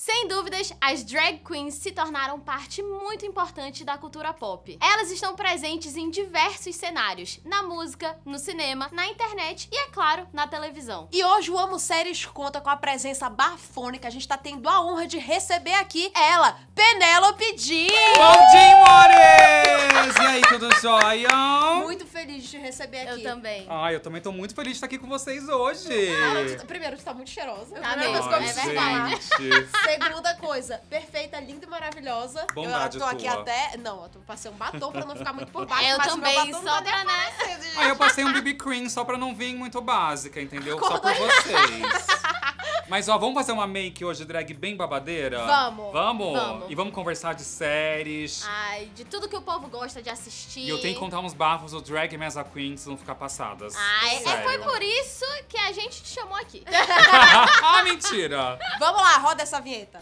Sem dúvidas, as drag queens se tornaram parte muito importante da cultura pop. Elas estão presentes em diversos cenários, na música, no cinema, na internet e, é claro, na televisão. E hoje o Amo Séries conta com a presença bafônica. A gente tá tendo a honra de receber aqui ela, Penélope Diz! Bom dia, amores! E aí, tudo jóia? Muito feliz de te receber aqui. Eu também. Ai, eu também tô muito feliz de estar aqui com vocês hoje. Primeiro, você tá muito cheirosa. Tá Primeira mesmo, coisa que eu é preciso verdade. falar. Segunda coisa, perfeita, linda e maravilhosa. Bondade eu tô aqui tua. até... Não, eu passei um batom pra não ficar muito por baixo. Eu mas também, meu batom só não tá pra, nem né? aparecendo. Aí eu passei um BB Cream só pra não vir muito básica, entendeu? Só Conta por aí. vocês. Mas ó, vamos fazer uma make hoje drag bem babadeira? Vamos. Vamos? Vamos. E vamos conversar de séries. Ai, de tudo que o povo gosta de assistir. E eu tenho que contar uns bafos do Drag Mesa Queen, que vão ficar passadas. Ai, Sério. foi por isso que a gente te chamou aqui. Ah, mentira! Vamos lá, roda essa vinheta.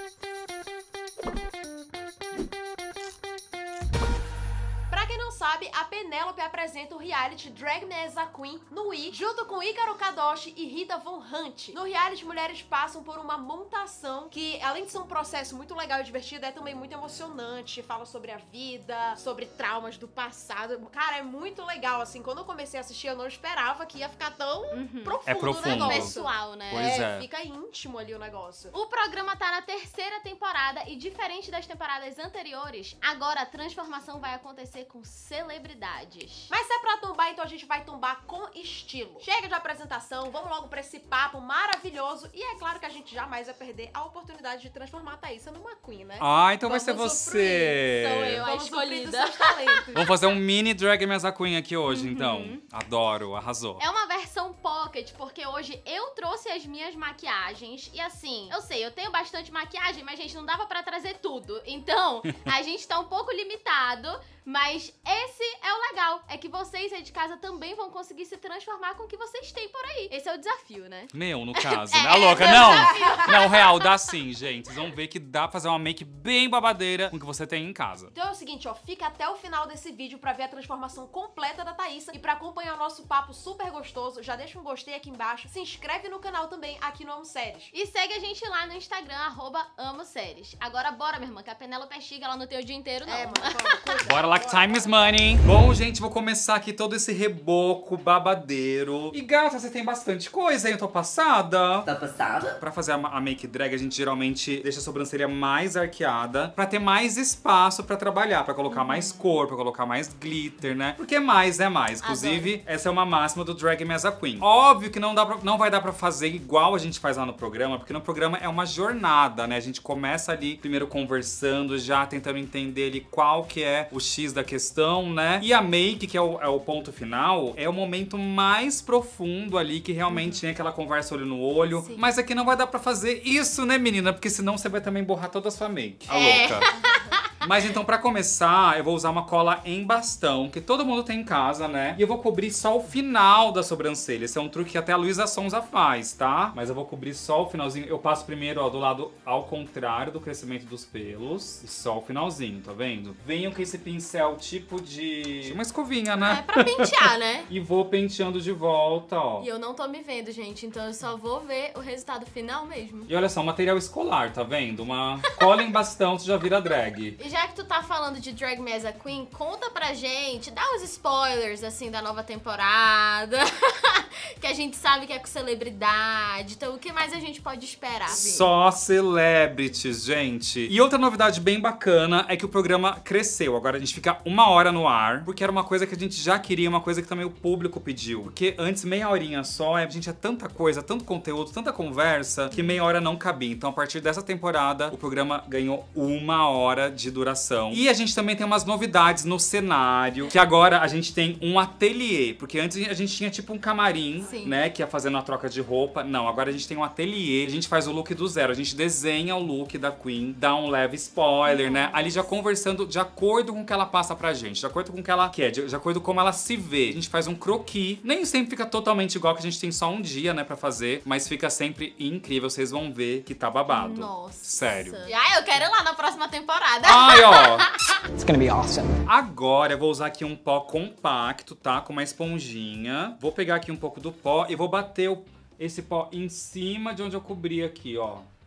Pra quem não sabe, a Penélope apresenta o reality Drag Mesa Queen no Wii, junto com Ícaro Kadoshi e Rita Von Hunt. No reality, mulheres passam por uma montação que, além de ser um processo muito legal e divertido, é também muito emocionante. Fala sobre a vida, sobre traumas do passado. Cara, é muito legal, assim. Quando eu comecei a assistir, eu não esperava que ia ficar tão profundo, É profundo. o negócio. Pessoal, né? Pois é. Fica íntimo ali o negócio. O programa tá na terceira temporada e, diferente das temporadas anteriores, agora a transformação vai acontecer com celebridades. Mas se é pra tombar, então a gente vai tombar com estilo. Chega de apresentação, vamos logo pra esse papo maravilhoso. E é claro que a gente jamais vai perder a oportunidade de transformar a Thaísa numa queen, né? Ah, então vai ser Vamos você. Sou eu, a Vamos suprir dos escolhida. seus talentos. Vamos fazer um mini Drag Mesa Queen aqui hoje, então. Adoro, arrasou. É uma versão pocket, porque hoje eu trouxe as minhas maquiagens. E assim, eu sei, eu tenho bastante maquiagem, mas, gente, não dava pra trazer tudo. Então, a gente tá um pouco limitado. Mas esse é o legal, é que vocês aí de casa também vão conseguir se transformar com o que vocês têm por aí. Esse é o desafio, né? Meu, no caso, É, né? A louca, é não! desafio. Não, real, dá sim, gente. Vocês vão ver que dá pra fazer uma make bem babadeira com o que você tem em casa. Então é o seguinte, ó, fica até o final desse vídeo pra ver a transformação completa da Thaísa. E pra acompanhar o nosso papo super gostoso, já deixa um gostei aqui embaixo. Se inscreve no canal também, aqui no Amo Séries. E segue a gente lá no Instagram, @AmoSéries. Agora bora, minha irmã, que a Penélope é chique, ela não tem o dia inteiro, não. Mano, vamos, cuida. Bora lá que time is money. Bom, gente, vou começar aqui todo esse reboco babadeiro. E gata, você tem bastante coisa, hein? Eu tô passada. Tá passada? Pra fazer a make drag, a gente geralmente deixa a sobrancelha mais arqueada pra ter mais espaço pra trabalhar, pra colocar mais cor, pra colocar mais glitter, né? Porque mais é mais. Inclusive, essa é uma máxima do Drag Mesa Queen. Óbvio que não vai dar pra fazer igual a gente faz lá no programa, porque no programa é uma jornada, né? A gente começa ali primeiro conversando, já tentando entender ali qual que é o X da questão, né? E a make, que é o ponto final, é o momento mais profundo ali, que realmente tem aquela conversa olho no olho. Sim. Mas aqui não vai dar pra fazer isso, né, menina? Porque senão você vai também borrar toda a sua make. A É. louca. Mas então, pra começar, eu vou usar uma cola em bastão, que todo mundo tem em casa, né? E eu vou cobrir só o final da sobrancelha. Esse é um truque que até a Luísa Sonza faz, tá? Mas eu vou cobrir só o finalzinho. Eu passo primeiro, ó, do lado ao contrário do crescimento dos pelos. E só o finalzinho, tá vendo? Venho com esse pincel tipo de... uma escovinha, É né? pra pentear, né? E vou penteando de volta, ó. E eu não tô me vendo, gente, então eu só vou ver o resultado final mesmo. E olha só, material escolar, tá vendo? Uma cola em bastão, você já vira drag. E já que tu tá falando de Drag Mesa Queen, conta pra gente, dá uns spoilers, assim, da nova temporada. Que a gente sabe que é com celebridade. Então, o que mais a gente pode esperar, Vini? Só celebrities, gente. E outra novidade bem bacana é que o programa cresceu. Agora a gente fica 1 hora no ar, porque era uma coisa que a gente já queria, uma coisa que também o público pediu. Porque antes, meia horinha só, a gente é tanta coisa, tanto conteúdo, tanta conversa, que meia hora não cabia. Então, a partir dessa temporada, o programa ganhou 1 hora de duração. E a gente também tem umas novidades no cenário, que agora a gente tem um ateliê, porque antes a gente tinha tipo um camarim, Sim. né, que ia fazendo a troca de roupa. Não, agora a gente tem um ateliê, a gente faz o look do zero, a gente desenha o look da Queen, dá um leve spoiler, né, ali já conversando de acordo com o que ela passa pra gente, de acordo com o que ela quer, de acordo com como ela se vê. A gente faz um croquis, nem sempre fica totalmente igual, que a gente tem só um dia, né, pra fazer, mas fica sempre incrível, vocês vão ver que tá babado. Nossa. Sério. Ah, eu quero ir lá na próxima temporada. Ai, ó. It's gonna be awesome. Agora eu vou usar aqui um pó compacto, tá? Com uma esponjinha. Vou pegar aqui um pouco do pó e vou bater esse pó em cima de onde eu cobri aqui, ó.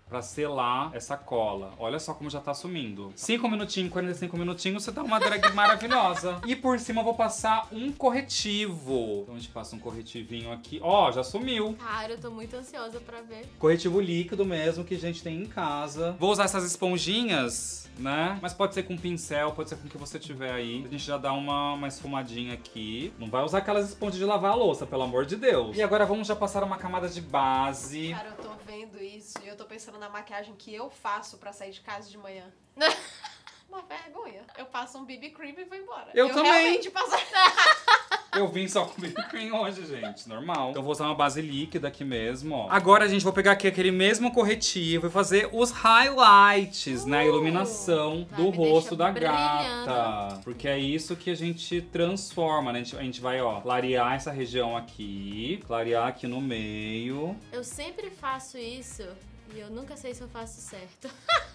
pra selar essa cola. Olha só como já tá sumindo. 5 minutinhos, 45 minutinhos, você dá uma drag maravilhosa. E por cima eu vou passar um corretivo. Então a gente passa um corretivinho aqui. Ó, já sumiu. Cara, eu tô muito ansiosa pra ver. Corretivo líquido mesmo, que a gente tem em casa. Vou usar essas esponjinhas, né? Mas pode ser com pincel, pode ser com o que você tiver aí. A gente já dá uma esfumadinha aqui. Não vai usar aquelas esponjas de lavar a louça, pelo amor de Deus. E agora vamos já passar uma camada de base. Cara, eu tô vendo isso e eu tô pensando na maquiagem que eu faço pra sair de casa de manhã. Uma vergonha. Eu passo um BB cream e vou embora. Eu também. Realmente passo... Eu vim só com BB cream hoje, gente. Normal. Então eu vou usar uma base líquida aqui mesmo, ó. Agora, gente, vou pegar aqui aquele mesmo corretivo e fazer os highlights, né? A iluminação Vai do me rosto da deixar gata. Porque é isso que a gente transforma, né? A gente vai, ó, clarear essa região aqui. Clarear aqui no meio. Eu sempre faço isso e eu nunca sei se eu faço certo.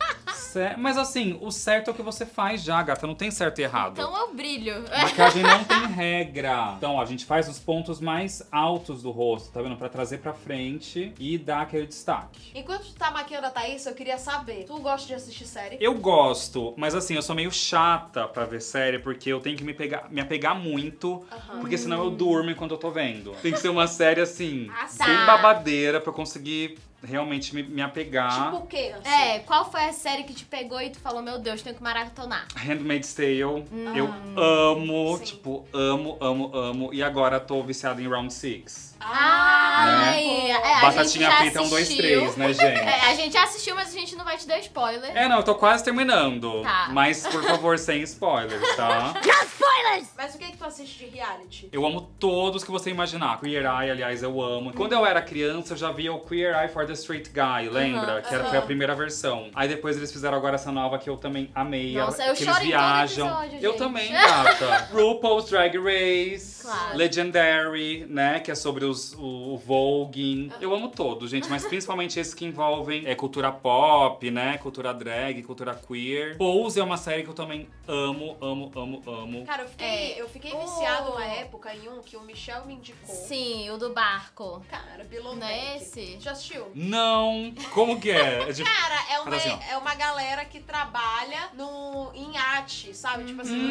Mas assim, o certo é o que você faz já, gata. Não tem certo e errado. Então eu brilho. Maquiagem não tem regra. Então, ó, a gente faz os pontos mais altos do rosto, tá vendo? Pra trazer pra frente e dar aquele destaque. Enquanto tu tá maquiando a Thaís, eu queria saber, tu gosta de assistir série? Eu gosto, mas assim, eu sou meio chata pra ver série, porque eu tenho que me apegar muito, porque senão eu durmo enquanto eu tô vendo. Tem que ser uma série assim, Ah, sem tá. babadeira, pra eu conseguir realmente me apegar. Tipo o quê? Assim? É, qual foi a série que te pegou e tu falou, meu Deus, tenho que maratonar? Handmaid's Tale, eu amo, Sim. tipo, amo. E agora tô viciado em Round 6. Ai, a Batatinha gente já frita 1, 2, assistiu. 3, né, gente? É, a gente já assistiu, mas a gente não vai te dar spoiler. É, não, eu tô quase terminando. Tá. Mas, por favor, sem spoilers, tá? Mas o que tu assiste de reality? Eu amo todos que você imaginar. Queer Eye, aliás, eu amo. Quando eu era criança, eu já via o Queer Eye for the Straight Guy, lembra? Que foi a primeira versão. Aí depois eles fizeram agora essa nova que eu também amei. Nossa, eu que choro eles em todo viajam. episódio, Eu gente. também, gata. RuPaul's Drag Race, Claro. Legendary, né? Que é sobre o voguing. Eu amo todos, gente. Mas principalmente esses que envolvem cultura pop, né? Cultura drag, cultura queer. Pose é uma série que eu também amo. Cara, eu fiquei viciado uma época em um que o Michel me indicou. Sim, o do barco. Cara, Below Não é Deck. esse? Já assistiu? Não! Como que é? É de... Cara, Mas assim, ó. é uma galera que trabalha em iate, sabe? Tipo assim,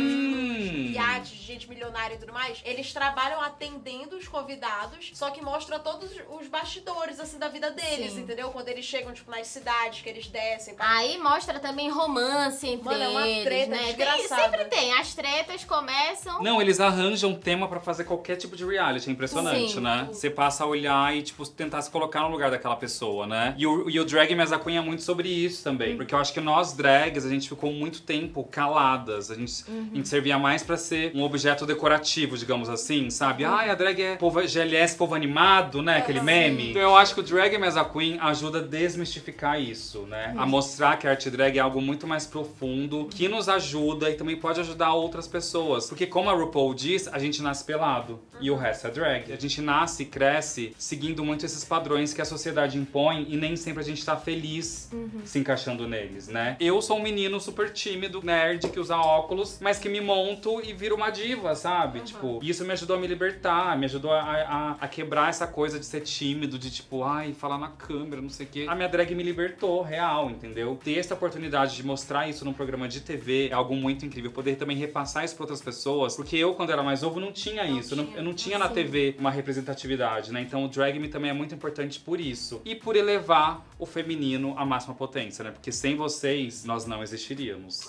iate de gente milionária e tudo mais. Eles trabalham atendendo os convidados, só que mostra todos os bastidores, assim, da vida deles, Sim. entendeu? Quando eles chegam, tipo, nas cidades que eles descem. Aí mostra também romance entre Mano, é uma eles, treta né? desgraçada. Sempre tem. As tretas começam... Não, eles arranjam tema pra fazer qualquer tipo de reality. É impressionante, Sim. né? Você passa a olhar e, tipo, tentar se colocar no lugar daquela pessoa, né? E o Drag Me As a Queen é muito sobre isso também. Porque eu acho que nós drags, a gente ficou muito tempo caladas. A gente servia mais pra ser um objeto decorativo, digamos assim, sabe? Ai, a drag é povo, GLS, povo animado, né? Aquele meme. Então eu acho que o Drag Me As a Queen ajuda a desmistificar isso, né? A mostrar que a arte drag é algo muito mais profundo, que nos ajuda e também pode ajudar outras pessoas. Porque como a RuPaul diz, a gente nasce pelado e o resto é drag. A gente nasce e cresce seguindo muito esses padrões que a sociedade impõe e nem sempre a gente tá feliz se encaixando neles, né? Eu sou um menino super tímido, nerd, que usa óculos, mas que me monto e viro uma diva, sabe? Tipo, isso me ajudou a me libertar, me ajudou a quebrar essa coisa de ser tímido, de tipo, ai, falar na câmera, não sei o quê. A minha drag me libertou, real, entendeu? Ter essa oportunidade de mostrar isso num programa de TV é algo muito incrível. Poder também repassar isso pra outras pessoas, porque eu, quando era mais novo, não tinha isso. Eu não tinha na TV uma representatividade, né? Então o Drag Me também é muito importante por isso. E por elevar o feminino à máxima potência, né? Porque sem vocês, nós não existiríamos.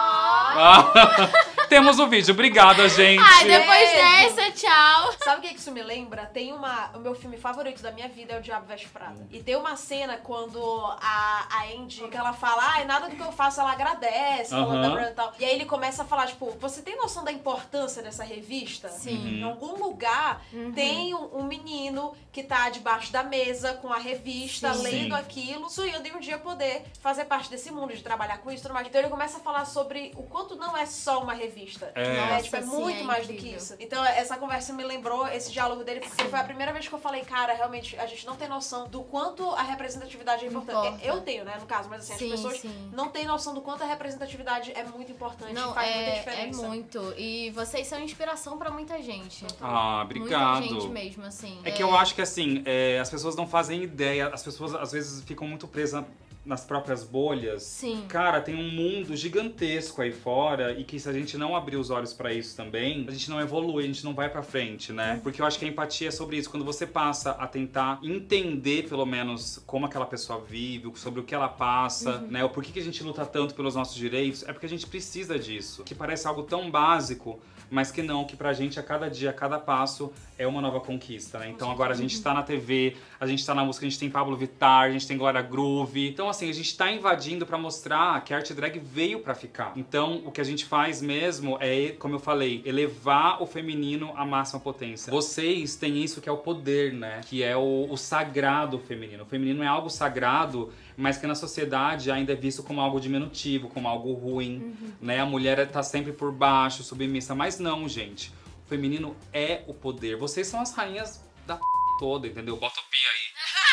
Temos o vídeo. Obrigada, gente. Ai, depois Beijo. dessa, tchau. Sabe o que isso me lembra? Tem o meu filme favorito da minha vida é O Diabo Veste Prada. E tem uma cena quando a Andy, que ela fala, ai, nada do que eu faço ela agradece, falando da Brand e tal. E aí ele começa a falar, tipo, você tem noção da importância dessa revista? Sim. Em algum lugar tem um menino que tá debaixo da mesa com a revista, Sim. lendo aquilo, sonhando em um dia poder fazer parte desse mundo, de trabalhar com isso e tudo mais. Então ele começa a falar sobre o quanto não é só uma revista. Nossa, Tipo, é sim, muito é mais do que incrível. isso. Então essa conversa me lembrou esse diálogo dele, porque foi a primeira vez que eu falei, cara, realmente, a gente não tem noção do quanto a representatividade é importante. Importa. Eu tenho, né, no caso, mas assim, Sim, as pessoas sim. não têm noção do quanto a representatividade é muito importante Não, e faz muita é diferença. muito. E vocês são inspiração pra muita gente. Ah, obrigado. Muita gente mesmo, assim. É que eu acho que, assim, as pessoas não fazem ideia, as pessoas às vezes ficam muito presas nas próprias bolhas. Sim. Cara, tem um mundo gigantesco aí fora e que se a gente não abrir os olhos pra isso também, a gente não evolui, a gente não vai pra frente, né? Porque eu acho que a empatia é sobre isso. Quando você passa a tentar entender, pelo menos, como aquela pessoa vive, sobre o que ela passa, né? O porquê que a gente luta tanto pelos nossos direitos, é porque a gente precisa disso. Que parece algo tão básico, mas que não, que pra gente a cada dia, a cada passo é uma nova conquista, né? Então agora a gente tá na TV, a gente tá na música, a gente tem Pablo Vittar, a gente tem Glória Groove. Então assim, a gente tá invadindo pra mostrar que a arte drag veio pra ficar. Então o que a gente faz mesmo é, como eu falei, elevar o feminino à máxima potência. Vocês têm isso que é o poder, né? Que é o sagrado feminino. O feminino é algo sagrado, mas que na sociedade ainda é visto como algo diminutivo, como algo ruim, né? A mulher tá sempre por baixo, submissa, mas não, gente. O feminino é o poder. Vocês são as rainhas da toda, entendeu? Bota o pi aí.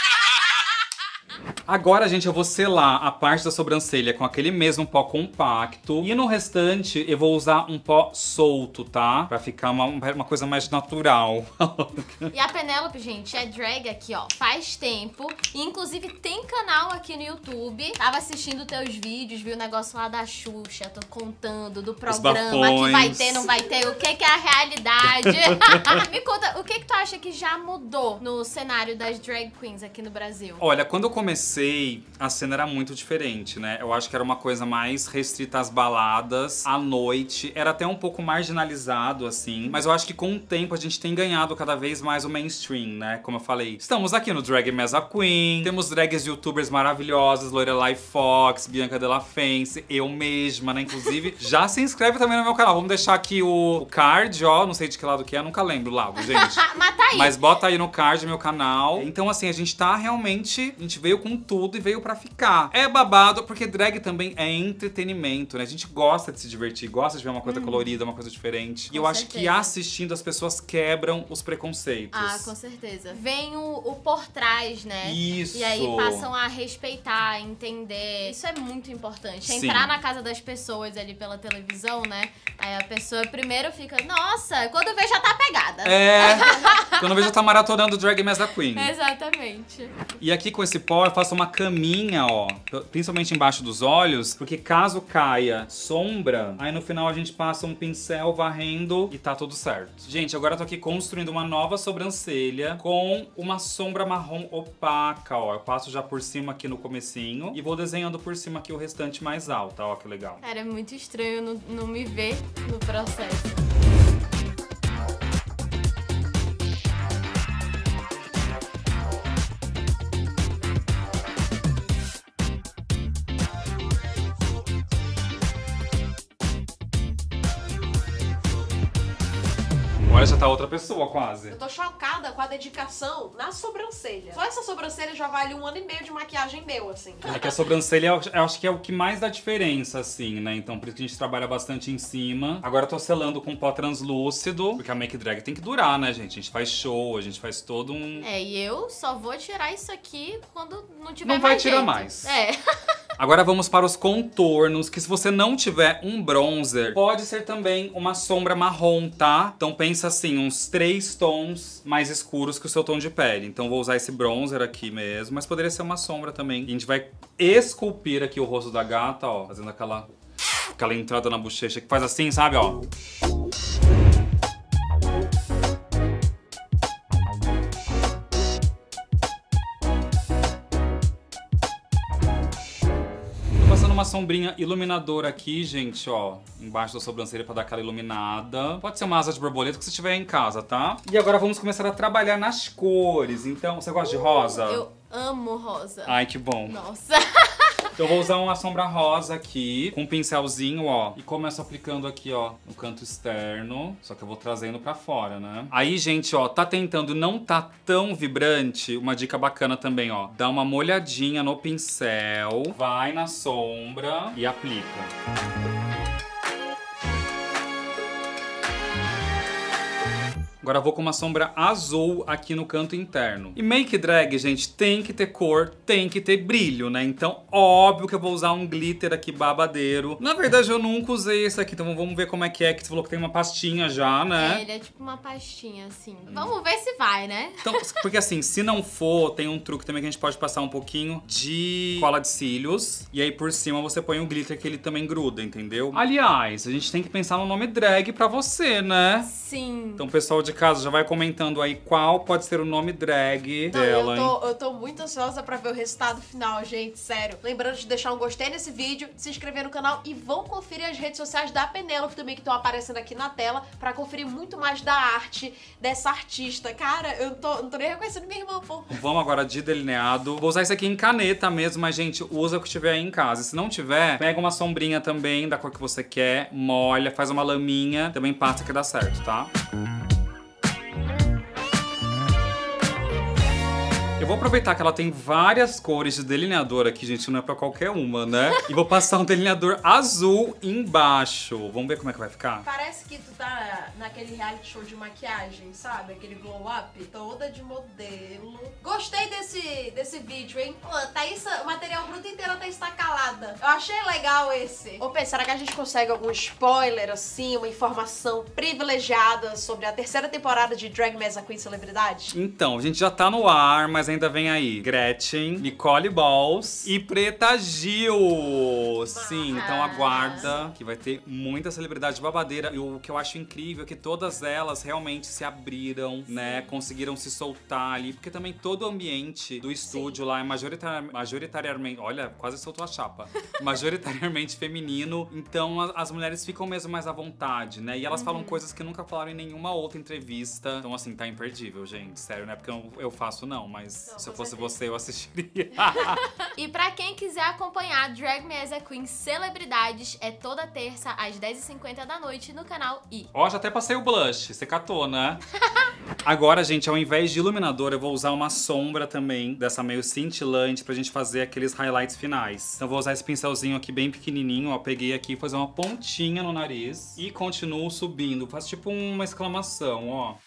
Agora, gente, eu vou selar a parte da sobrancelha com aquele mesmo pó compacto. E no restante, eu vou usar um pó solto, tá? Pra ficar uma coisa mais natural. E a Penélope, gente, é drag aqui, ó, faz tempo. E, inclusive, tem canal aqui no YouTube. Tava assistindo teus vídeos, vi o negócio lá da Xuxa, tô contando do programa, que vai ter, não vai ter, o que é a realidade. Me conta, o que tu acha que já mudou no cenário das drag queens aqui no Brasil? Olha, quando eu comecei, a cena era muito diferente, né? Eu acho que era uma coisa mais restrita às baladas, à noite. Era até um pouco marginalizado, assim. Mas eu acho que com o tempo a gente tem ganhado cada vez mais o mainstream, né? Como eu falei, estamos aqui no Drag Mesa Queen. Temos drags youtubers maravilhosas, Lorelai Fox, Bianca Della Fence, eu mesma, né? Inclusive, já se inscreve também no meu canal. Vamos deixar aqui o card, ó. Não sei de que lado que é, nunca lembro o lado, gente. Mata aí! Mas bota aí no card meu canal. Então, assim, a gente tá realmente... A gente veio com tudo e veio pra ficar. É babado, porque drag também é entretenimento, né? A gente gosta de se divertir, gosta de ver uma coisa colorida, uma coisa diferente. E eu acho que assistindo as pessoas quebram os preconceitos. Ah, com certeza. Vem o por trás, né? Isso. E aí passam a respeitar, entender. Isso é muito importante. Sim. Entrar na casa das pessoas ali pela televisão, né? Aí a pessoa primeiro fica, nossa, quando vê já tá pegada. É. Quando eu vejo, tá maratonando Drag Mesa Queen. Exatamente. E aqui com esse pó eu faço uma caminha, ó, principalmente embaixo dos olhos, porque caso caia sombra, aí no final a gente passa um pincel varrendo e tá tudo certo. Gente, agora eu tô aqui construindo uma nova sobrancelha com uma sombra marrom opaca, ó. Eu passo já por cima aqui no comecinho e vou desenhando por cima aqui o restante mais alto, ó, que legal. Cara, é muito estranho não me ver no processo. Olha, já tá outra pessoa quase. Eu tô chocada com a dedicação na sobrancelha. Só essa sobrancelha já vale 1 ano e meio de maquiagem meu, assim. É que a sobrancelha, eu acho que é o que mais dá diferença, assim, né? Então, por isso que a gente trabalha bastante em cima. Agora eu tô selando com pó translúcido, porque a make drag tem que durar, né, gente? A gente faz show, a gente faz todo um... É, e eu só vou tirar isso aqui quando não tiver Não mais vai tirar jeito. mais. É. Agora vamos para os contornos, que se você não tiver um bronzer, pode ser também uma sombra marrom, tá? Então pensa assim, uns 3 tons mais escuros que o seu tom de pele. Então vou usar esse bronzer aqui mesmo, mas poderia ser uma sombra também. E a gente vai esculpir aqui o rosto da gata, ó, fazendo aquela entrada na bochecha que faz assim, sabe, ó. Uma sombrinha iluminadora aqui, gente, ó, embaixo da sobrancelha pra dar aquela iluminada. Pode ser uma asa de borboleta que você tiver em casa, tá? E agora vamos começar a trabalhar nas cores. Então, você gosta de rosa? Eu amo rosa. Ai, que bom. Nossa. Então eu vou usar uma sombra rosa aqui, com um pincelzinho, ó. E começo aplicando aqui, ó, no canto externo. Só que eu vou trazendo pra fora, né? Aí, gente, ó, tá tentando não tá tão vibrante. Uma dica bacana também, ó. Dá uma molhadinha no pincel, vai na sombra e aplica. Agora eu vou com uma sombra azul aqui no canto interno. E make drag, gente, tem que ter cor, tem que ter brilho, né? Então, óbvio que eu vou usar um glitter aqui babadeiro. Na verdade, eu nunca usei esse aqui, então vamos ver como é, que você falou que tem uma pastinha já, né? É, ele é tipo uma pastinha, assim. Vamos ver se vai, né? Então, porque assim, se não for, tem um truque também que a gente pode passar um pouquinho de cola de cílios. E aí por cima você põe um glitter que ele também gruda, entendeu? Aliás, a gente tem que pensar no nome drag pra você, né? Sim. Então o pessoal de casa já vai comentando aí qual pode ser o nome drag Não, dela, hein? eu tô muito ansiosa pra ver o resultado final, gente, sério. Lembrando de deixar um gostei nesse vídeo, de se inscrever no canal e vão conferir as redes sociais da Penélope também, que estão aparecendo aqui na tela, pra conferir muito mais da arte dessa artista. Cara, eu não tô nem reconhecendo minha irmã, pô. Vamos agora de delineado. Vou usar isso aqui em caneta mesmo, mas, gente, usa o que tiver aí em casa. Se não tiver, pega uma sombrinha também da cor que você quer, molha, faz uma laminha, também passa que dá certo, tá? Eu vou aproveitar que ela tem várias cores de delineador aqui, gente, não é pra qualquer uma, né? E vou passar um delineador azul embaixo. Vamos ver como é que vai ficar? Parece que tu tá naquele reality show de maquiagem, sabe? Aquele glow up, toda de modelo. Gostei desse vídeo, hein? Pô, Thaís, o material bruto inteiro, a Thaís tá calada. Eu achei legal esse. Ô, Pê, será que a gente consegue algum spoiler, assim, uma informação privilegiada sobre a terceira temporada de Drag Me as a Queen Celebridade? Então, a gente já tá no ar, mas ainda vem aí Gretchen, Nicole Balls e Preta Gil. Sim, então aguarda que vai ter muita celebridade babadeira. E o que eu acho incrível é que todas elas realmente se abriram, né? Conseguiram se soltar ali, porque também todo o ambiente do estúdio lá é majoritariamente, olha, quase soltou a chapa. Majoritariamente feminino, então as mulheres ficam mesmo mais à vontade, né? E elas falam coisas que nunca falaram em nenhuma outra entrevista. Então assim, tá imperdível, gente, sério, não é porque eu faço não, mas se eu fosse você, eu assistiria. E pra quem quiser acompanhar Drag Me as a Queen Celebridades, é toda terça às 10h50 da noite no canal I. Ó, já até passei o blush, você catou, né? Agora, gente, ao invés de iluminador, eu vou usar uma sombra também, dessa meio cintilante, pra gente fazer aqueles highlights finais. Então eu vou usar esse pincelzinho aqui bem pequenininho, ó, peguei aqui, fazer uma pontinha no nariz e continuo subindo. Faz tipo uma exclamação, ó.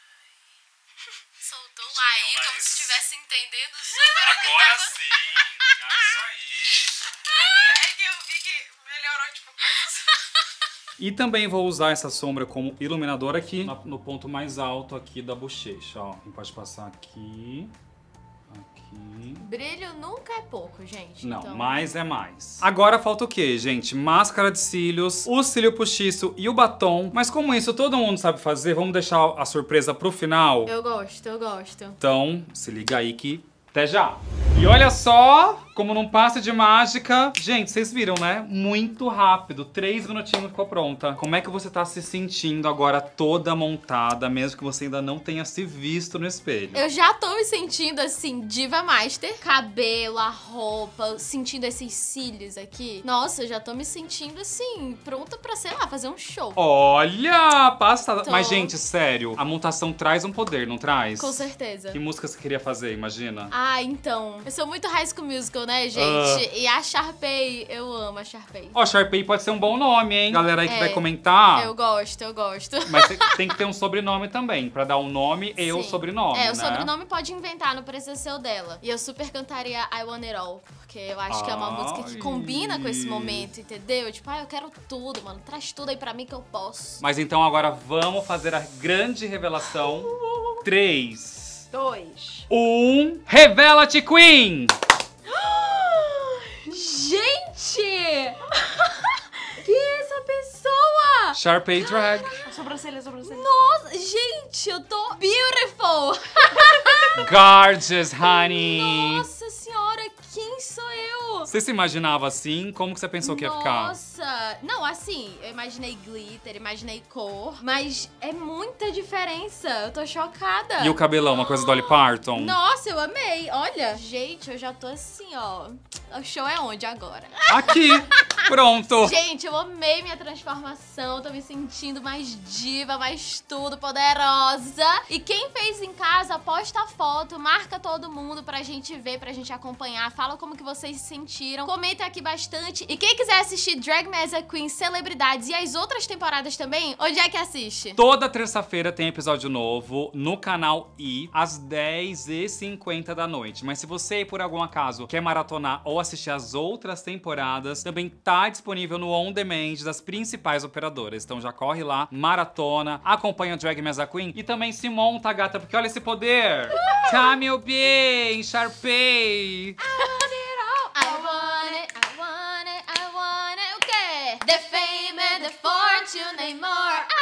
Soltou um aí, como se estivesse entendendo super. Agora sim! É isso aí! É que eu vi que melhorou, tipo, coisas... E também vou usar essa sombra como iluminador aqui, no ponto mais alto aqui da bochecha, ó. Pode passar aqui, aqui. Brilho nunca é pouco, gente. Não, então... mais é mais. Agora falta o quê, gente? Máscara de cílios, o cílio postiço e o batom. Mas como isso todo mundo sabe fazer, vamos deixar a surpresa pro final? Eu gosto, eu gosto. Então, se liga aí que até já! E olha só, como num passe de mágica. Gente, vocês viram, né? Muito rápido. 3 minutinhos ficou pronta. Como é que você tá se sentindo agora toda montada, mesmo que você ainda não tenha se visto no espelho? Eu já tô me sentindo, assim, diva master. Cabelo, a roupa, sentindo esses cílios aqui. Nossa, eu já tô me sentindo, assim, pronta pra, sei lá, fazer um show. Olha, passada. Tô. Mas, gente, sério, a montação traz um poder, não traz? Com certeza. Que música você queria fazer, imagina? Ah, então. Eu sou muito High School Musical, né, gente? E a Sharpay, eu amo a Sharpay. Ó, Sharpay pode ser um bom nome, hein? Galera aí que É. vai comentar. Eu gosto, eu gosto. Mas tem que ter um sobrenome também, pra dar um nome e o Sim. sobrenome, É, né? o sobrenome pode inventar, não precisa ser o dela. E eu super cantaria I Want It All, porque eu acho que é uma música que combina com esse momento, entendeu? Tipo, eu quero tudo, mano. Traz tudo aí pra mim que eu posso. Mas então agora vamos fazer a grande revelação. 3, 2. 1, revela-te, Queen! Gente! Quem é essa pessoa? Sharpay Drag. Sobrancelha, sobrancelha. Nossa, gente, eu tô beautiful! Gorgeous, honey! Nossa senhora, quem sou eu? Você se imaginava assim? Como que você pensou que ia ficar? Nossa! Não, assim, eu imaginei glitter, imaginei cor, mas é muita diferença. Eu tô chocada. E o cabelão, uma coisa do Dolly Parton? Nossa, eu amei. Olha, gente, eu já tô assim, ó. O show é onde agora? Aqui! pronto. Gente, eu amei minha transformação. Tô me sentindo mais diva, mais tudo, poderosa. E quem fez em casa, posta a foto, marca todo mundo pra gente ver, pra gente acompanhar. Fala como que vocês se sentiram. Comenta aqui bastante. E quem quiser assistir Drag Me As a Queen, Celebridades e as outras temporadas também, onde é que assiste? Toda terça-feira tem episódio novo no canal I, às 10h50 da noite. Mas se você, por algum acaso, quer maratonar ou assistir as outras temporadas, também tá disponível no On Demand das principais operadoras. Então já corre lá, maratona, acompanha o Drag Me As a Queen e também se monta, gata, porque olha esse poder! Camel B, Sharpay! The fame and the fortune and more.